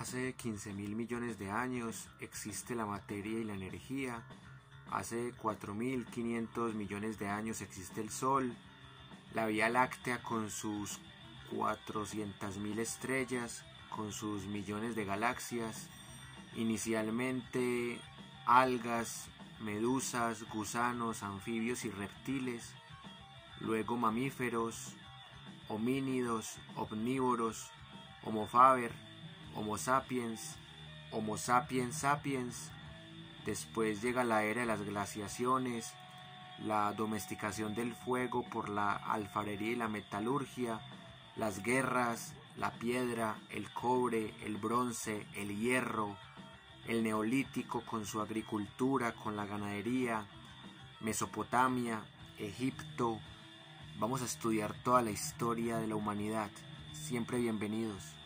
Hace 15.000 millones de años existe la materia y la energía. Hace 4.500 millones de años existe el Sol, la Vía Láctea con sus 400.000 estrellas, con sus millones de galaxias. Inicialmente algas, medusas, gusanos, anfibios y reptiles. Luego mamíferos, homínidos, omnívoros, Homo faber, Homo sapiens sapiens. Después llega la era de las glaciaciones, la domesticación del fuego por la alfarería y la metalurgia, las guerras, la piedra, el cobre, el bronce, el hierro, el neolítico con su agricultura, con la ganadería, Mesopotamia, Egipto. Vamos a estudiar toda la historia de la humanidad. Siempre bienvenidos.